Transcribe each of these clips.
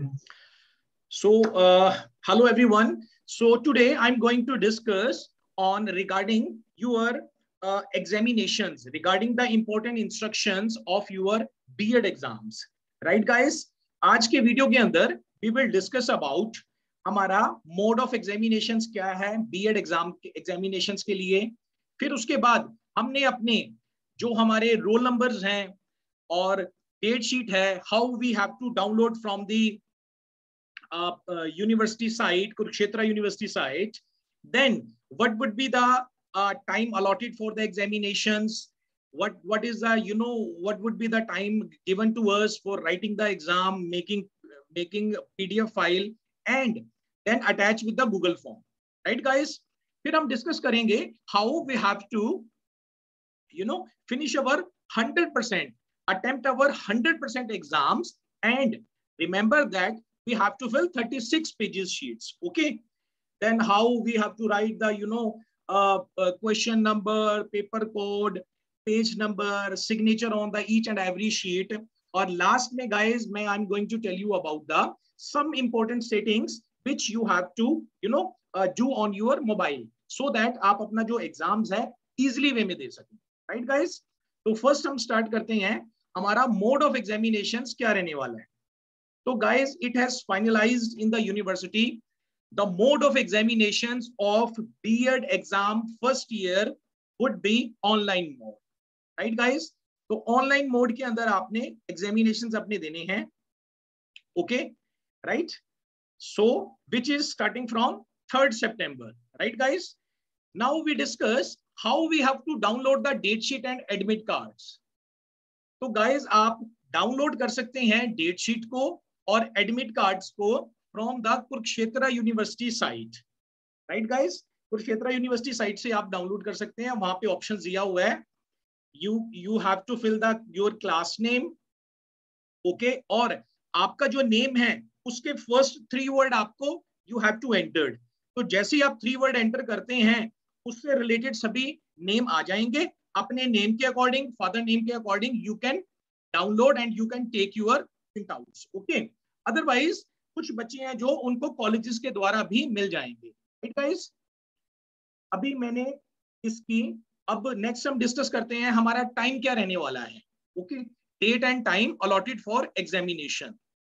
Hello everyone. So today I'm going to discuss on regarding your examinations, regarding the important instructions of your B.Ed exams. Right, guys? आज के video के अंदर we will discuss about हमारा mode of examinations क्या है B.Ed examinations के लिए. फिर उसके बाद हमने अपने जो हमारे रोल नंबर्स हैं और डेट शीट है, how we have to download from the university site, Kurukshetra University site. Then what would be the time allotted for the examinations? What is the, what would be the time given to us for writing the exam, making PDF file and then attach with the Google form. Right, guys? फिर हम discuss करेंगे how we have to, finish our 100%, attempt our 100% exams, and remember that we have to fill 36 pages sheets. Okay, then how we have to write the question number, paper code, page number, signature on the each and every sheet. Or last में guys, I'm going to tell you about the some important settings which you have to do on your mobile so that आप अपना जो exams है easily way में दे सकें. Right, guys? तो first हम start करते हैं हमारा mode of examinations क्या रहने वाला है. So guys, it has finalized in the university the mode of examinations of B.Ed exam first year would be online mode. Right, guys? तो online mode के अंदर आपने examinations अपने देने हैं. Okay, right? So which is starting from 3rd September. Right, guys? Now we discuss how we have to download the date sheet and admit cards. तो guys, आप download कर सकते हैं date sheet को और एडमिट कार्ड्स को from the Kurukshetra University site. Right guys, Kurukshetra University site से आप डाउनलोड कर सकते हैं. वहां पे ऑप्शन दिया हुआ है, you have to fill the your class name. Okay, और आपका जो नेम है उसके फर्स्ट 3 वर्ड आपको यू हैव टू एंटर. तो जैसे ही आप 3 वर्ड एंटर करते हैं उससे रिलेटेड सभी नेम आ जाएंगे. अपने नेम के अकॉर्डिंग, फादर नेम के according you can download and you can take your printouts. Okay, otherwise कुछ बच्चे हैं जो उनको कॉलेजेस के द्वारा भी मिल जाएंगे. राइट गाइस, अभी मैंने इसकी, अब नेक्स्ट हम डिस्कस करते हैं हमारा टाइम क्या रहने वाला है. Okay, date and time allotted for examination.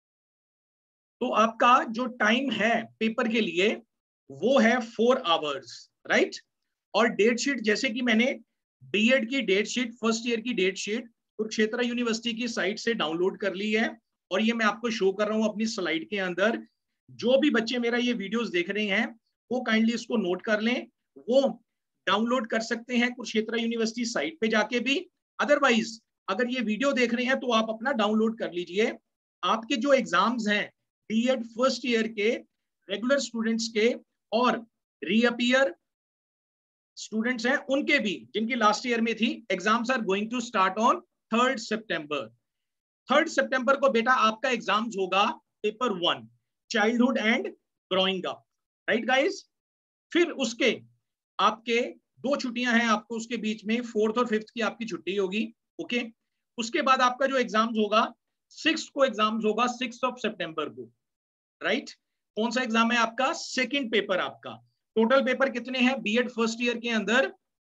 तो आपका जो टाइम है पेपर के लिए वो है 4 आवर्स. राइट, और डेट शीट जैसे कि मैंने B.Ed की डेट शीट, फर्स्ट ईयर की डेट शीट कुरुक्षेत्र यूनिवर्सिटी की साइट से डाउनलोड कर ली है और ये मैं आपको शो कर रहा हूं अपनी स्लाइड के अंदर. जो भी बच्चे मेरा ये वीडियोस देख रहे हैं वो काइंडली इसको नोट कर लें. वो डाउनलोड कर सकते हैं कुरुक्षेत्र यूनिवर्सिटी साइट पे जाके भी. अदरवाइज अगर ये वीडियो देख रहे हैं तो आप अपना डाउनलोड कर लीजिए. आपके जो एग्जाम्स हैं B.Ed फर्स्ट ईयर के रेगुलर स्टूडेंट्स के और रीअपियर स्टूडेंट्स हैं उनके भी, जिनकी लास्ट ईयर में थी, exams are going to start on 3rd September. 3rd सितंबर को बेटा आपका एग्जाम्स होगा paper 1, childhood and growing up. Right guys, फिर उसके आपके 2 छुट्टियां हैं आपको उसके बीच में, 4th और 5th की आपकी छुट्टी होगी. ओके, उसके बाद आपका जो एग्जाम्स होगा 6th को एग्जाम्स होगा, 6 सितंबर को. राइट, कौन सा एग्जाम है आपका? सेकेंड पेपर आपका. टोटल पेपर कितने हैं B.Ed फर्स्ट ईयर के अंदर?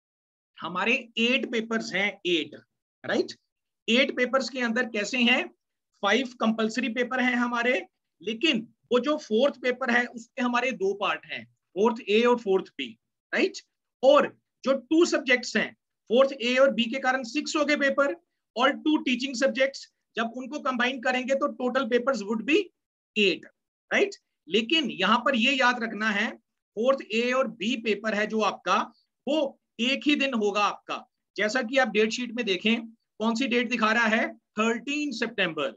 हमारे 8 पेपर्स हैं, 8. राइट, 8 पेपर्स के अंदर कैसे हैं, 5 कंपल्सरी पेपर हैं हमारे, लेकिन वो जो 4th पेपर है उसके हमारे 2 पार्ट हैं, 4th A और 4th B. राइट, और जो 2 सब्जेक्ट्स हैं 4th A और B के कारण 6 हो गए पेपर, और 2 टीचिंग सब्जेक्ट्स जब उनको कंबाइन करेंगे तो total papers would be 8. Right, लेकिन यहां पर ये याद रखना है 4th A और B पेपर है जो आपका, वो एक ही दिन होगा आपका. जैसा कि आप डेट शीट में देखें, कौन सी डेट दिखा रहा है? 13 सितंबर.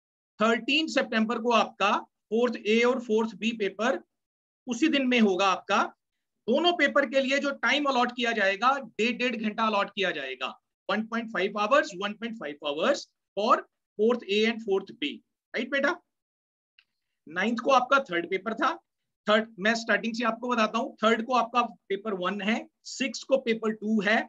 13 सितंबर को आपका 4th A और 4th B पेपर उसी दिन में होगा आपका. दोनों पेपर के लिए जो टाइम अलॉट किया जाएगा 1.5 घंटा अलॉट किया जाएगा. 1.5 hours, 1.5 hours for 4th A and 4th B. Right बेटा, 9th को आपका 3rd पेपर था. 3rd मैं स्टार्टिंग से आपको बताता हूं, 3rd को आपका पेपर 1 है, 6 को पेपर 2 है,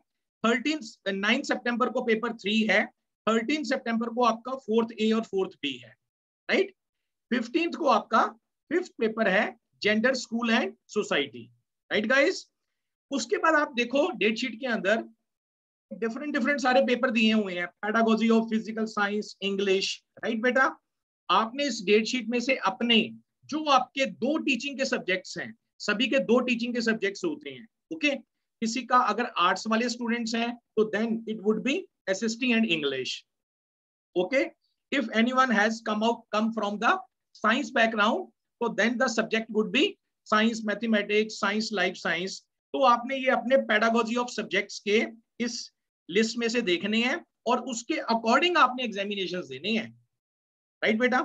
9 सितंबर को पेपर 3 है, 13 सितंबर को आपका 4th A और 4th B है. राइट, 15th को आपका 5th पेपर है gender, school and society, right guys. उसके बाद आप देखो डेट शीट के अंदर डिफरेंट डिफरेंट सारे पेपर दिए हुए हैं, pedagogy of physical science, English, right बेटा। आपने इस डेट शीट में से अपने जो आपके 2 टीचिंग के सब्जेक्ट्स हैं, सभी के 2 टीचिंग के सब्जेक्ट्स होते हैं, ओके। किसी का अगर आर्ट्स वाले स्टूडेंट्स हैं तो then it would be SST and English, okay. If anyone has come from the science background, तो then the subject would be science, mathematics, science, life science। तो आपने ये अपने पेडागोजी ऑफ सब्जेक्ट्स के इस लिस्ट में से देखने हैं और उसके अकॉर्डिंग आपने एग्जामिनेशंस देने हैं, राइट बेटा।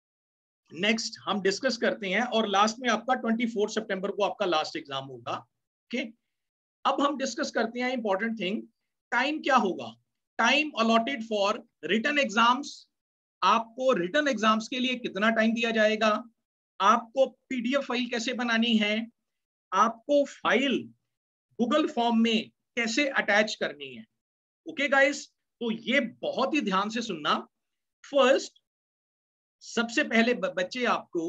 नेक्स्ट हम डिस्कस करते हैं और लास्ट में आपका 24 सितंबर को आपका लास्ट एग्जाम होगा, ओके। अब हम डिस्कस करते हैं इंपॉर्टेंट थिंग, टाइम क्या होगा। Time allotted for written exams, आपको रिटन एग्जाम्स के लिए कितना टाइम दिया जाएगा, आपको पीडीएफ फाइल कैसे बनानी है, आपको फाइल गूगल फॉर्म में कैसे अटैच करनी है, ओके गाइस। तो ये बहुत ही ध्यान से सुनना। फर्स्ट, सबसे पहले बच्चे आपको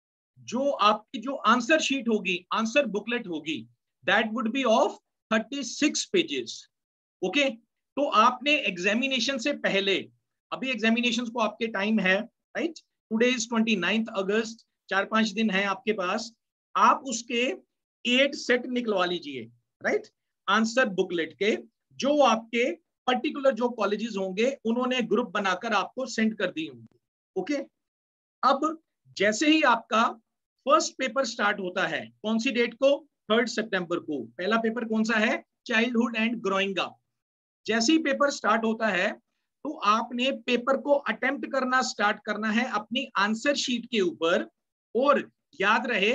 जो आपकी जो आंसर शीट होगी, आंसर बुकलेट होगी, that would be of 36 pages, okay. तो आपने एग्जामिनेशन से पहले, अभी एग्जामिनेशन को आपके टाइम है, राइट, टुडे इज 29 अगस्त, 4-5 दिन है आपके पास। आप उसके 8 सेट निकलवा लीजिए, राइट, आंसर बुकलेट के, जो आपके पर्टिकुलर जो कॉलेजेस होंगे उन्होंने ग्रुप बनाकर आपको सेंड कर दी होंगी, ओके। अब जैसे ही आपका फर्स्ट पेपर स्टार्ट होता है, कौन सी डेट को, 3 सितंबर को। पहला पेपर कौन सा है, चाइल्डहुड एंड ग्रोइंग अप। जैसे ही पेपर स्टार्ट होता है तो आपने पेपर को अटेम्प्ट करना स्टार्ट करना है अपनी आंसर शीट के ऊपर, और याद रहे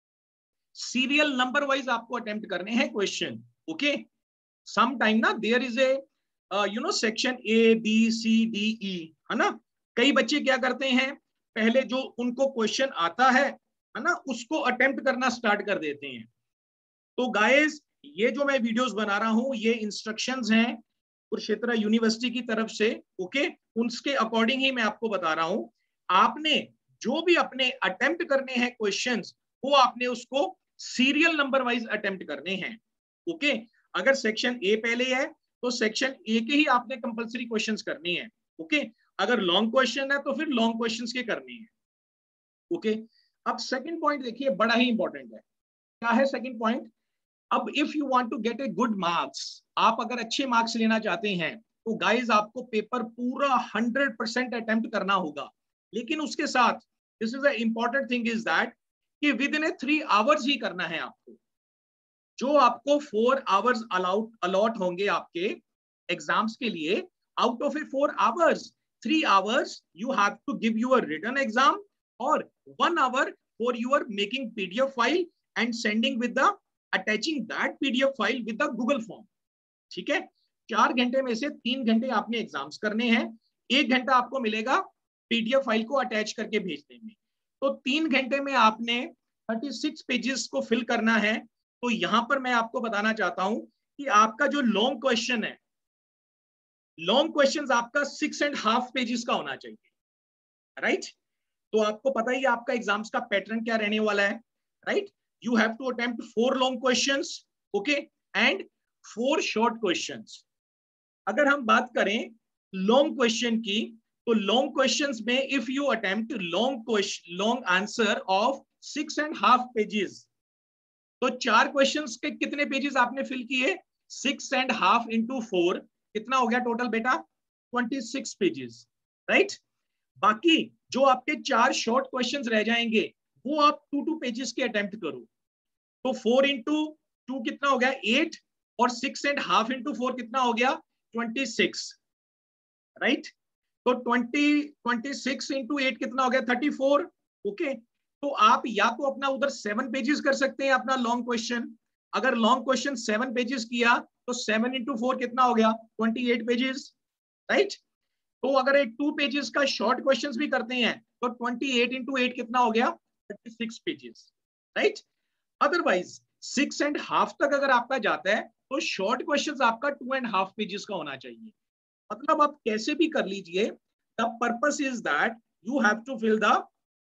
सीरियल नंबर वाइज आपको अटेम्प्ट करने हैं क्वेश्चन, ओके। सम टाइम ना there is a section A B C D E, है ना। कई बच्चे क्या करते हैं, पहले जो उनको क्वेश्चन आता है ना, उसको अटेम्प्ट करना स्टार्ट कर देते हैं। तो गाइस, ये जो मैं वीडियोस बना रहा हूं ये इंस्ट्रक्शंस हैं कुरुक्षेत्र यूनिवर्सिटी की तरफ से, ओके। उसके अकॉर्डिंग ही मैं आपको बता रहा हूं। आपने जो भी अपने अटेम्प्ट करने हैं क्वेश्चंस, वो आपने उसको सीरियल नंबर वाइज अटेम्प्ट करने हैं, ओके। अगर सेक्शन ए पहले है तो सेक्शन ए के ही आपने कंपलसरी क्वेश्चंस करने हैं, ओके। अगर लॉन्ग क्वेश्चन है तो फिर लॉन्ग क्वेश्चंस के करने हैं, ओके। अब सेकंड पॉइंट देखिए, बड़ा ही इंपॉर्टेंट है। क्या है सेकंड पॉइंट, अब if you want to get a good marks, आप अगर अच्छे मार्क्स लेना चाहते हैं तो गाइज आपको पेपर पूरा 100% अटेम्प्ट करना होगा। लेकिन उसके साथ this is the important thing is that कि विद इन 3 आवर्स ही करना है आपको। जो आपको 4 आवर्स अलॉट होंगे आपके एग्जाम्स के लिए, out of a 4 hours 3 hours you have to give your written exam, और 1 hour for your making PDF file and sending with the attaching that PDF file with the Google form, ठीक है। 4 घंटे में से 3 घंटे आपने एग्जाम्स करने हैं, 1 घंटा आपको मिलेगा पीडीएफ फाइल को अटैच करके भेजने में। तो 3 घंटे में आपने 36 पेजेस को फिल करना है। तो यहां पर मैं आपको बताना चाहता हूं कि आपका जो लॉन्ग क्वेश्चन है, लॉन्ग क्वेश्चन आपका 6.5 पेजेस का होना चाहिए, राइट। तो आपको पता ही आपका एग्जाम्स का पैटर्न क्या रहने वाला है, right. You have to attempt 4 long questions, okay, and 4 short questions. अगर हम बात करें long question की, तो long questions में if you attempt long answer of 6.5 pages, तो 4 questions के कितने पेजेस आपने फिल किए, 6.5 into 4 कितना हो गया टोटल बेटा, 26 पेजेस, राइट। बाकी जो आपके 4 शॉर्ट क्वेश्चंस रह जाएंगे वो आप 2 पेजेस के अटेम्प्ट करो। तो 4 into 2 कितना हो गया 8, और 6.5 into 4 कितना हो गया 26, राइट। तो 26 into 8 कितना हो गया 34, ओके। तो आप या तो अपना उधर 7 पेजेस कर सकते हैं अपना लॉन्ग क्वेश्चन। अगर लॉन्ग क्वेश्चन 7 पेजेस किया तो 7 into 4 कितना हो गया 28 पेजेस, राइट। तो अगर एक 2 पेजेस का शॉर्ट क्वेश्चंस भी करते हैं तो 28 into 8 कितना हो गया 36 पेजेस, राइट। अदरवाइज 6.5 तक अगर आपका जाता है तो शॉर्ट क्वेश्चंस आपका 2.5 पेजेस का होना चाहिए। मतलब आप कैसे भी कर लीजिए, the purpose is that you have to fill the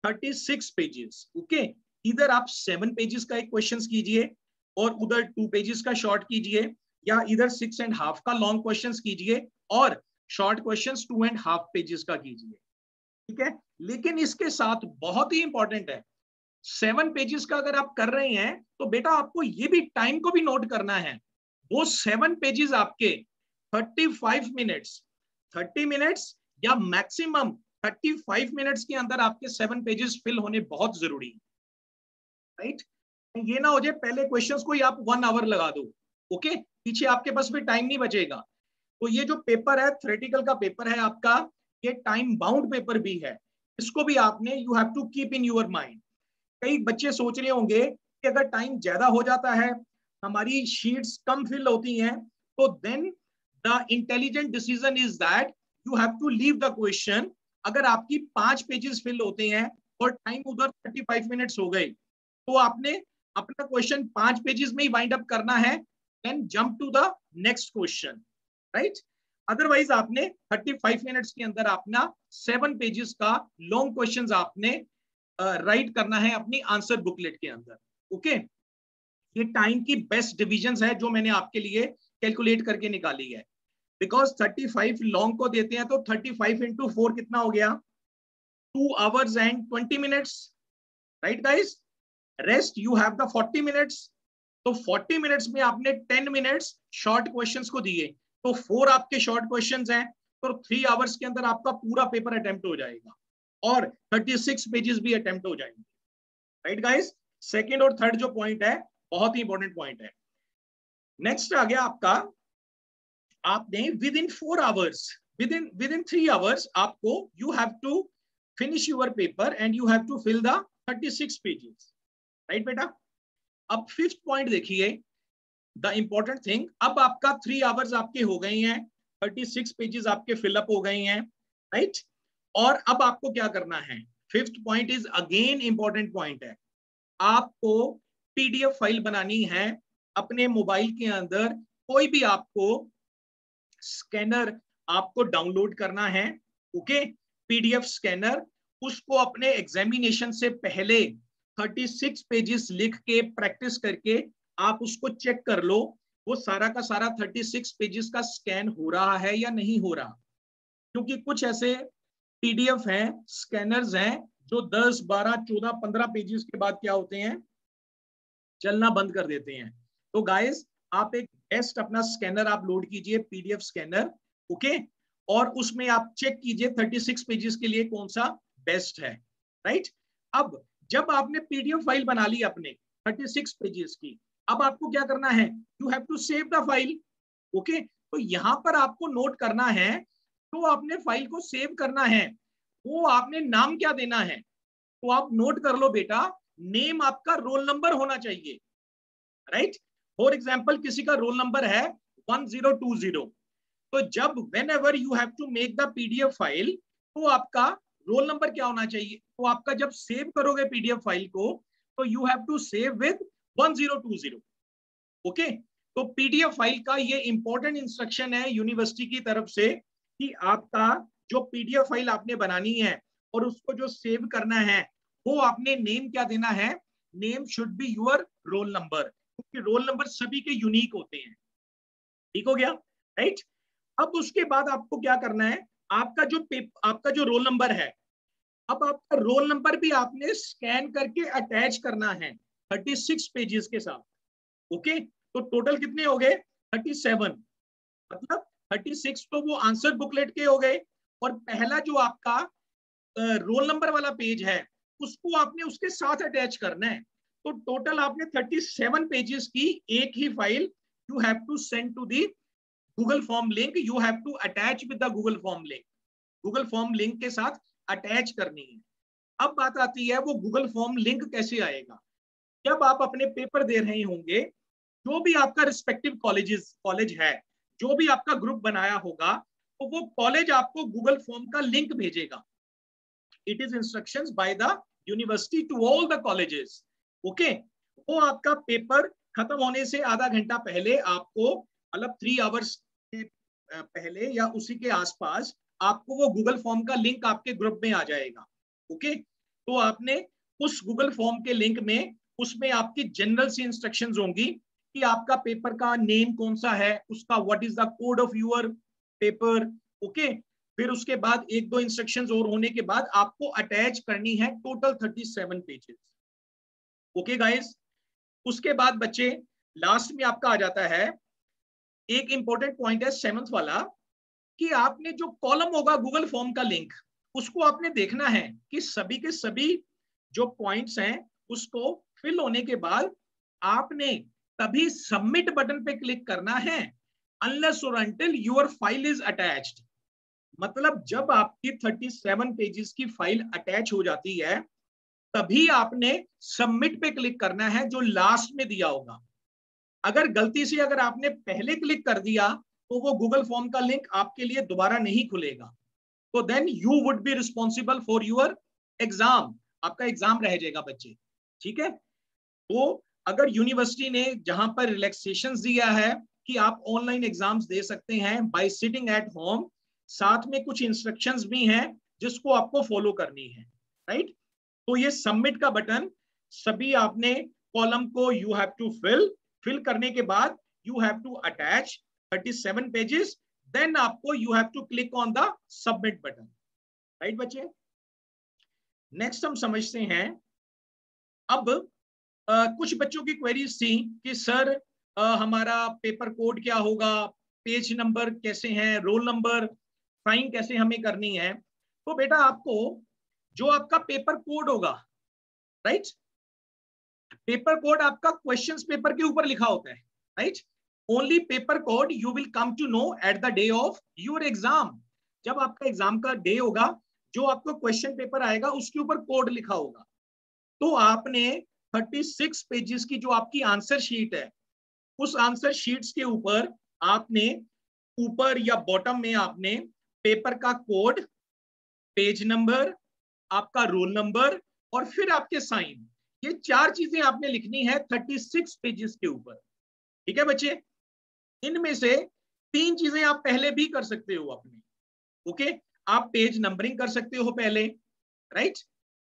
36 pages. Okay, इधर आप 7 पेजेस का एक क्वेश्चन कीजिए और उधर 2 पेजेस का शॉर्ट कीजिए, या इधर 6.5 का लॉन्ग क्वेश्चन कीजिए और शॉर्ट क्वेश्चन 2.5 पेजेस का कीजिए। ठीक है, लेकिन इसके साथ बहुत ही इंपॉर्टेंट है, 7 पेजेस का अगर आप कर रहे हैं तो बेटा आपको ये भी टाइम को भी नोट करना है। वो 7 पेजेस आपके 35 मिनट्स, 30 मिनट्स या मैक्सिमम 35 मिनट्स के अंदर आपके 7 पेजेस फिल होने बहुत जरूरी है, राइट। ये ना हो जाए पहले क्वेश्चंस को ही आप 1 आवर लगा दो, ओके, पीछे आपके पास भी टाइम नहीं बचेगा। तो ये जो पेपर है, थ्योरेटिकल का पेपर है आपका, ये टाइम बाउंड पेपर भी है, इसको भी आपने you have to keep in your mind. कई बच्चे सोच रहे होंगे कि अगर टाइम ज्यादा हो जाता है, हमारी शीट्स कम फिल होती हैं, तो then the intelligent decision is that you have to leave the question. अगर आपकी 5 पेजेस फिल होते हैं और टाइम उधर 35 मिनट्स हो गए, तो आपने अपना क्वेश्चन 5 पेजेस में ही वाइंड अप करना है, then jump to the next question, right. Otherwise आपने 35 मिनट्स के अंदर अपना 7 पेजेस का लॉन्ग क्वेश्चन आपने राइट करना है अपनी आंसर बुकलेट के अंदर। ओके, ये टाइम की बेस्ट डिविजन है जो मैंने आपके लिए कैलकुलेट करके निकाली है। बिकॉज 35 लॉन्ग को देते हैं तो 35 इंटू 4 कितना हो गया, 2 hours and 20 minutes, right guys. Rest you have the 40 minutes. तो 40 मिनट्स में आपने 10 मिनट्स शॉर्ट क्वेश्चंस को दिए, तो 4 आपके शॉर्ट क्वेश्चंस हैं, तो 3 आवर्स के अंदर आपका पूरा पेपर अटेम्प्ट हो जाएगा और 36 पेजेस भी अटेम्प्ट हो जाएंगे, राइट गाइस। सेकंड और थर्ड जो पॉइंट है बहुत ही इंपॉर्टेंट पॉइंट है। नेक्स्ट आ गया आपका, आपने within 4 hours, within 3 hours आपको you have to finish your paper and you have to fill the 36 pages, right बेटा। अब फिफ्थ पॉइंट देखिए, द इंपॉर्टेंट थिंग, अब आपका 3 आवर्स आपके हो गए हैं, 36 पेजेस आपके फिलअप हो गए हैं, राइट। और अब आपको क्या करना है, fifth point is again important point है, आपको पीडीएफ फाइल बनानी है अपने मोबाइल के अंदर। कोई भी आपको स्कैनर आपको डाउनलोड करना है, ओके, पीडीएफ स्कैनर, उसको अपने एग्जामिनेशन से पहले 36 पेजेस लिख के प्रैक्टिस करके आप उसको चेक कर लो, वो सारा का सारा 36 पेजेस का स्कैन हो रहा है या नहीं हो रहा। क्योंकि कुछ ऐसे पीडीएफ हैं, स्कैनर्स हैं जो 10, 12, 14, 15 पेजेस के बाद क्या होते हैं, चलना बंद कर देते हैं। तो गाइस आप एक बेस्ट अपना स्कैनर आप लोड कीजिए, पीडीएफ स्कैनर, ओके, और उसमें आप चेक कीजिए 36 पेजेस के लिए कौन सा बेस्ट है, राइट। अब जब आपने पीडीएफ फाइल बना ली अपने 36 पेजेस की, अब आपको क्या करना है, you have to save the file, okay. तो यहां पर आपको नोट करना है, तो आपने फाइल को सेव करना है, वो आपने नाम क्या देना है, तो आप नोट कर लो बेटा, नेम आपका रोल नंबर होना चाहिए, राइट। फॉर एग्जाम्पल किसी का रोल नंबर है 1020, तो जब whenever you have to make the PDF file, तो आपका रोल नंबर क्या होना चाहिए, तो आपका जब सेव करोगे पीडीएफ फाइल को, तो you have to save with 1020, okay. तो पीडीएफ फाइल का ये इंपॉर्टेंट इंस्ट्रक्शन है यूनिवर्सिटी की तरफ से कि आपका जो पीडीएफ फाइल आपने बनानी है और उसको जो सेव करना है, वो आपने नेम क्या देना है, name should be your roll number, क्योंकि रोल नंबर सभी के यूनिक होते हैं, ठीक हो गया, राइट। अब उसके बाद आपको क्या करना है, आपका जो रोल नंबर है, अब आपका रोल नंबर भी आपने स्कैन करके अटैच करना है 36 पेजेस के साथ, ओके। तो टोटल कितने हो गए, 37, मतलब 36 तो वो आंसर बुकलेट के हो गए, और पहला जो आपका रोल नंबर वाला पेज है उसको आपने उसके साथ अटैच करना है। तो टोटल आपने 37 पेजेस की एक ही file you have to send to the Google form link, you have to attach with the Google form link, Google form link के साथ अटैच करनी है। अब बात आती है वो गूगल फॉर्म लिंक कैसे आएगा, जब आप अपने पेपर दे रहे होंगे, जो भी आपका रिस्पेक्टिव कॉलेज है, जो भी आपका ग्रुप बनाया होगा, तो वो कॉलेज आपको गूगल फॉर्म का लिंक भेजेगा। It is instructions by the university to all the colleges, okay. वो आपका पेपर खत्म होने से आधा घंटा पहले आपको, मतलब 3 आवर्स के पहले या उसी के आसपास, आपको वो गूगल फॉर्म का लिंक आपके ग्रुप में आ जाएगा, ओके। तो आपने उस गूगल फॉर्म के लिंक में, उसमें आपकी जनरल सी इंस्ट्रक्शंस होंगी कि आपका पेपर का नेम कौन सा है, उसका what is the code of your paper, okay. फिर उसके बाद एक दो इंस्ट्रक्शंस और होने के बाद आपको अटैच करनी है टोटल 37 पेजेस, ओके गाइस। उसके बाद बच्चे लास्ट में आपका आ जाता है एक इंपॉर्टेंट पॉइंट है 7th वाला, कि आपने जो कॉलम होगा गूगल फॉर्म का लिंक, उसको आपने देखना है कि सभी के सभी जो पॉइंट्स हैं उसको फिल होने के बाद आपने तभी सबमिट बटन पे क्लिक करना है, अनलेस और until your file is attached. मतलब जब आपकी 37 पेजेस की फाइल अटैच हो जाती है तभी आपने सबमिट पे क्लिक करना है, जो लास्ट में दिया होगा। अगर गलती से अगर आपने पहले क्लिक कर दिया तो वो गूगल फॉर्म का लिंक आपके लिए दोबारा नहीं खुलेगा, तो then you would be responsible for your exam, आपका एग्जाम रह जाएगा बच्चे, ठीक है। तो अगर यूनिवर्सिटी ने जहां पर रिलैक्सेशन दिया है कि आप ऑनलाइन एग्जाम्स दे सकते हैं बाय सिटिंग एट होम, साथ में कुछ इंस्ट्रक्शंस भी हैं जिसको आपको फॉलो करनी है, राइट। तो ये सबमिट का बटन, सभी आपने कॉलम को यू हैव टू फिल करने के बाद you have to attach 37 pages, then आपको you have to click on the submit button, right बच्चे। नेक्स्ट हम समझते हैं अब कुछ बच्चों की क्वेरीज थी कि सर हमारा पेपर कोड क्या होगा, पेज नंबर कैसे हैं, रोल नंबर, साइन कैसे हमें करनी है। तो बेटा आपको जो आपका पेपर कोड होगा, राइट, पेपर कोड आपका क्वेश्चंस पेपर के ऊपर लिखा होता है, right. Only paper code you will come to know at the day of your exam. जब आपका एग्जाम का डे होगा, जो आपको क्वेश्चन पेपर आएगा उसके ऊपर कोड लिखा होगा। तो आपने 36 पेजेस की जो आपकी आंसर शीट है, उस आंसर शीट्स के ऊपर आपने ऊपर या बॉटम में आपने पेपर का कोड, पेज नंबर, आपका रोल नंबर और फिर आपके साइन, ये 4 चीजें आपने लिखनी है 36 पेजेस के ऊपर, ठीक है बच्चे। इनमें से 3 चीजें आप पहले भी कर सकते हो अपने, ओके। आप पेज नंबरिंग कर सकते हो पहले, राइट।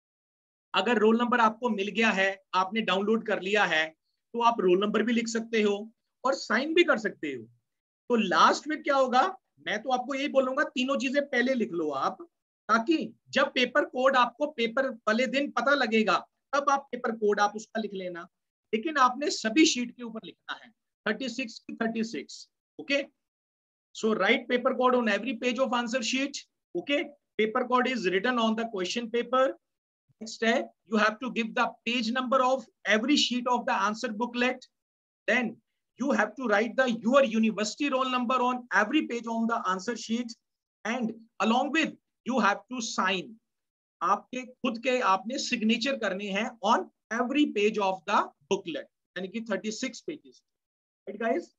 अगर रोल नंबर आपको मिल गया है, आपने डाउनलोड कर लिया है, तो आप रोल नंबर भी लिख सकते हो और साइन भी कर सकते हो। तो लास्ट में क्या होगा, मैं तो आपको यही बोलूंगा तीनों चीजें पहले लिख लो आप, ताकि जब पेपर कोड आपको पेपर वाले दिन पता लगेगा तब आप पेपर कोड आप उसका लिख लेना। लेकिन आपने सभी शीट के ऊपर लिखना है 36 की 36, okay. So write paper code on every page of answer sheet, okay. Paper code is written on the question paper. Next है, you have to give the page number of every sheet of the answer booklet. Then you have to write the your university roll number on every page on the answer sheet, and along with you have to sign. आपके खुद के आपने signature करने हैं on every page of the booklet, यानी कि 36 pages, right guys.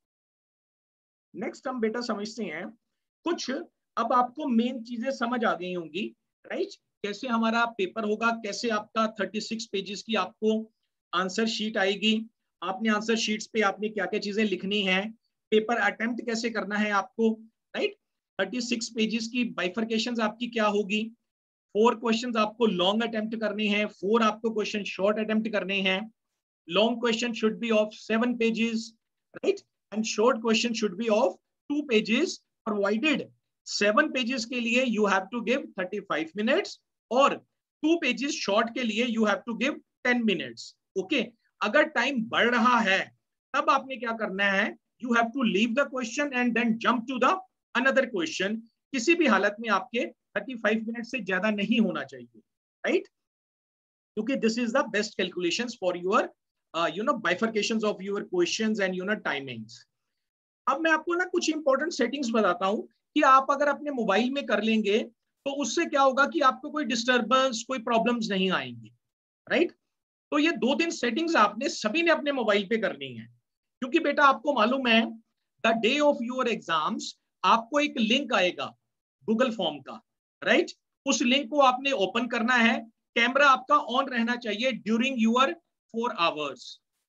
Next हम बेटा समझते हैं कुछ, अब आपको मेन चीजें समझ आ गई होंगी, राइट। कैसे हमारा पेपर होगा, कैसे आपका 36 पेजेस की आपको आंसर शीट आएगी, आपने आंसर शीट्स पे आपने क्या क्या चीजें लिखनी है, पेपर अटेम्प्ट कैसे करना है आपको, राइट। 36 पेजेस की बाइफर्केशंस आपकी क्या होगी, 4 क्वेश्चंस आपको लॉन्ग अटेम्प्ट करने हैं, 4 आपको क्वेश्चन शॉर्ट अटेम्प्ट करने हैं। Long question should be of 7 pages, right, and short question should be of 2 pages, provided 7 pages के लिए you have to give 35 minutes और 2 पेजेस शॉर्ट के लिए you have to give 10 minutes, okay. अगर time बढ़ रहा है तब आपने क्या करना है, you have to leave the question and then jump to the another question. किसी भी हालत में आपके 35 मिनट से ज्यादा नहीं होना चाहिए, राइट, क्योंकि this is the best calculations for your bifurcations of your questions and timings. अब मैं आपको ना कुछ इंपॉर्टेंट सेटिंग्स बताता हूं कि आप अगर अपने मोबाइल में कर लेंगे तो उससे क्या होगा कि आपको कोई डिस्टर्बेंस, कोई प्रॉब्लम्स नहीं आएंगी, राइट। तो ये 2-3 सेटिंग्स आपने सभी ने अपने मोबाइल पे करनी है, क्योंकि बेटा आपको मालूम है the day of your exams आपको एक लिंक आएगा गूगल फॉर्म का, राइट। उस लिंक को आपने ओपन करना है, कैमरा आपका ऑन रहना चाहिए ड्यूरिंग योर 4 आवर्स,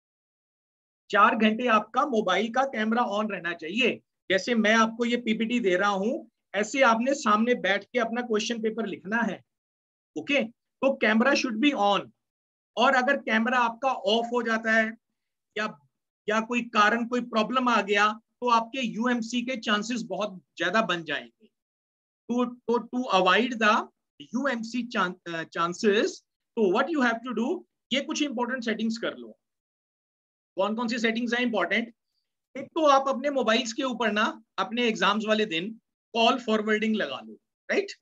4 घंटे आपका मोबाइल का कैमरा ऑन रहना चाहिए। जैसे मैं आपको ये पीपीटी दे रहा हूं, ऐसे आपने सामने बैठ के अपना क्वेश्चन पेपर लिखना है, ओके। तो कैमरा शुड बी ऑन। और अगर कैमरा आपका ऑफ हो जाता है या कोई कारण, कोई प्रॉब्लम आ गया, तो आपके यूएमसी के चांसेस बहुत ज्यादा बन जाएंगे। To avoid the UMC chances, तो what you have to do, ये कुछ इंपॉर्टेंट सेटिंग्स कर लो। कौन कौन सी सेटिंग्स है इंपॉर्टेंट? एक तो आप अपने मोबाइल्स के ऊपर ना अपने एग्जाम्स वाले दिन कॉल फॉरवर्डिंग लगा लो, राइट।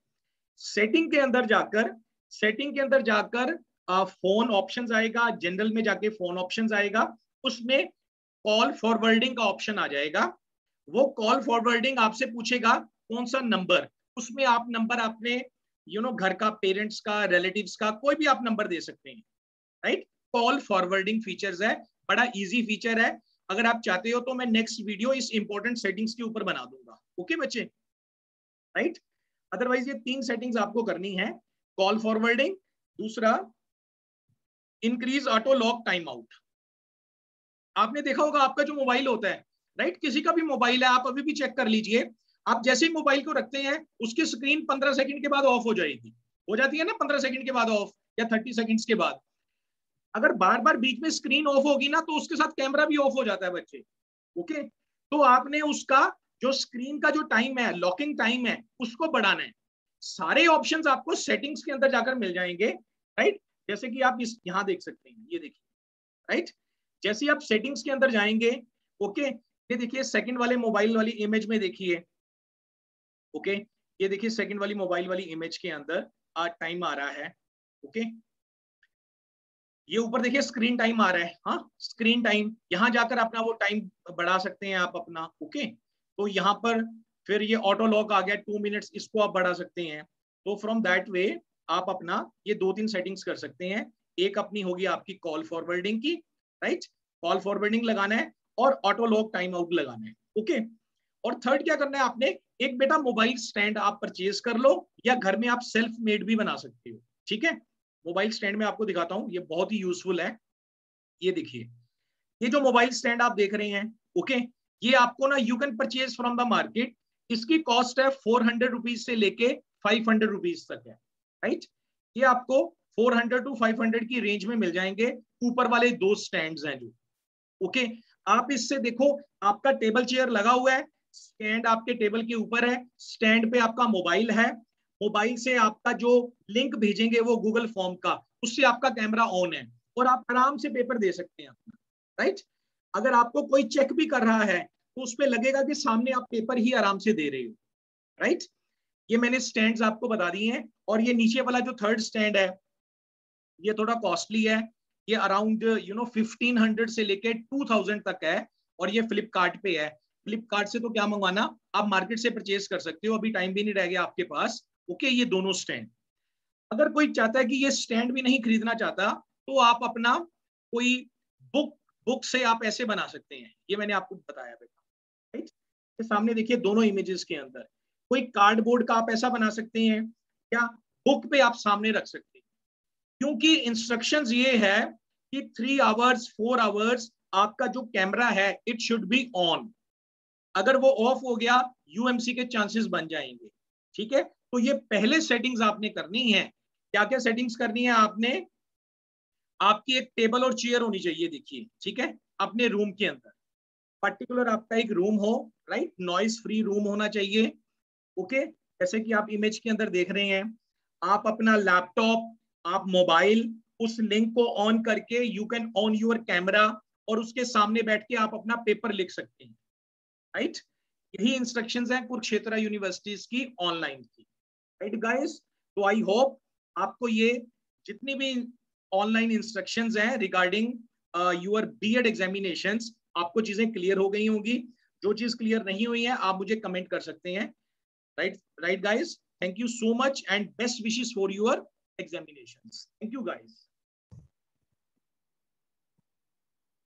सेटिंग के अंदर जाकर फोन ऑप्शंस आएगा, जनरल में जाके फोन ऑप्शंस आएगा, उसमें कॉल फॉरवर्डिंग का ऑप्शन आ जाएगा। वो कॉल फॉरवर्डिंग आपसे पूछेगा कौन सा नंबर, उसमें आप नंबर अपने घर का, पेरेंट्स का, रिलेटिव्स का, कोई भी आप नंबर दे सकते हैं, राइट। कॉल फॉरवर्डिंग फीचर्स है, बड़ा इजी फीचर है। अगर आप चाहते हो तो मैं नेक्स्ट वीडियो इस इंपॉर्टेंट सेटिंग्स के ऊपर बना दूंगा, ओके बच्चे, राइट। अदरवाइज ये 3 सेटिंग्स आपको करनी है, कॉल फॉरवर्डिंग, दूसरा increase auto lock time out. आपने देखा होगा आपका जो मोबाइल होता है, राइट, किसी का भी मोबाइल है, आप अभी भी चेक कर लीजिए, आप जैसे ही मोबाइल को रखते हैं उसकी स्क्रीन 15 सेकंड के बाद ऑफ हो जाएगी, हो जाती है ना 15 सेकंड के बाद ऑफ, या 30 सेकंड्स के बाद। अगर बार बार बीच में स्क्रीन ऑफ होगी ना, तो उसके साथ कैमरा भी ऑफ हो जाता है बच्चे, ओके। तो आपने उसका जो स्क्रीन का जो टाइम है, लॉकिंग टाइम है, उसको बढ़ाना है। सारे ऑप्शंस आपको सेटिंग्स के अंदर जाकर मिल जाएंगे, राइट। जैसे कि आप इस यहां देख सकते हैं, ये देखिए, राइट। जैसे आप सेटिंग्स के अंदर जाएंगे, ओके, ये देखिए सेकंड वाले मोबाइल वाली इमेज में देखिए, ओके, ये देखिए सेकंड वाली मोबाइल वाली इमेज के अंदर टाइम आ रहा है, ओके। ये ऊपर देखिए स्क्रीन टाइम आ रहा है, हाँ, स्क्रीन टाइम, यहां जाकर अपना वो टाइम बढ़ा सकते हैं आप अपना, ओके। तो यहाँ पर फिर ये ऑटो लॉक आ गया 2 मिनट्स, इसको आप बढ़ा सकते हैं। तो फ्रॉम दैट वे आप अपना ये 2-3 सेटिंग्स कर सकते हैं। एक अपनी होगी आपकी कॉल फॉरवर्डिंग की, राइट, कॉल फॉरवर्डिंग लगाना है, और ऑटो लॉक टाइम आउट लगाना है, ओके। और थर्ड क्या करना है आपने, एक बेटा मोबाइल स्टैंड आप परचेज कर लो, या घर में आप सेल्फ मेड भी बना सकते हो, ठीक है। मोबाइल स्टैंड में आपको दिखाता हूं, ये बहुत ही यूजफुल है। ये देखिए, ये जो मोबाइल स्टैंड आप देख रहे हैं, ओके, ये आपको ना you can purchase from the market. इसकी कॉस्ट है 400 रुपीज से लेके 500 रुपीज तक है, राइट। ये आपको 400 to 500 की रेंज में मिल जाएंगे। ऊपर वाले 2 स्टैंड्स हैं जो, ओके। आप इससे देखो, आपका टेबल चेयर लगा हुआ है, स्टैंड आपके टेबल के ऊपर है, स्टैंड पे आपका मोबाइल है, मोबाइल से आपका जो लिंक भेजेंगे वो गूगल फॉर्म का, उससे आपका कैमरा ऑन है, और आप आराम से पेपर दे सकते हैं, राइट। अगर आपको कोई चेक भी कर रहा है तो उस पर लगेगा कि सामने आप पेपर ही आराम से दे रहे हो, राइट। ये मैंने स्टैंड्स आपको बता दिए हैं। और ये नीचे वाला जो थर्ड स्टैंड है, ये थोड़ा कॉस्टली है, ये अराउंड 1500 से लेके 2000 तक है, और ये फ्लिपकार्ट पे है। फ्लिपकार्ट से तो क्या मंगवाना, आप मार्केट से परचेज कर सकते हो, अभी टाइम भी नहीं रह गया आपके पास, ओके। ये दोनों स्टैंड, अगर कोई चाहता है कि ये स्टैंड भी नहीं खरीदना चाहता, तो आप अपना कोई बुक से आप ऐसे बना सकते हैं, ये मैंने आपको बताया बेटा, राइट। ये सामने देखिए दोनों इमेजेस के अंदर, कोई कार्डबोर्ड का आप ऐसा बना सकते हैं, या बुक पे आप सामने रख सकते हैं। क्योंकि इंस्ट्रक्शंस ये है कि 3 आवर्स 4 आवर्स आपका जो कैमरा है इट शुड बी ऑन। अगर वो ऑफ हो गया, यूएमसी के चांसेस बन जाएंगे, ठीक है। तो ये पहले सेटिंग्स आपने करनी है। क्या क्या सेटिंग्स करनी है आपने, आपकी एक टेबल और चेयर होनी चाहिए, देखिए, ठीक है, अपने रूम के अंदर, पर्टिकुलर आपका एक रूम हो, राइट, नॉइस फ्री रूम होना चाहिए, ओके। जैसे कि आप इमेज के अंदर देख रहे हैं, आप अपना लैपटॉप, आप मोबाइल, उस लिंक को ऑन करके you can on your camera, और उसके सामने बैठ के आप अपना पेपर लिख सकते हैं, राइट। यही इंस्ट्रक्शंस हैं कुरुक्षेत्र यूनिवर्सिटीज की ऑनलाइन की, राइट गाइस। तो आई होप आपको ये जितनी भी ऑनलाइन इंस्ट्रक्शंस हैं रिगार्डिंग योर बीएड एग्जामिनेशंस, आपको चीजें क्लियर हो गई होंगी। जो चीज क्लियर नहीं हुई है आप मुझे कमेंट कर सकते हैं, right guys. Thank you so much and best wishes for your examinations. Thank you guys.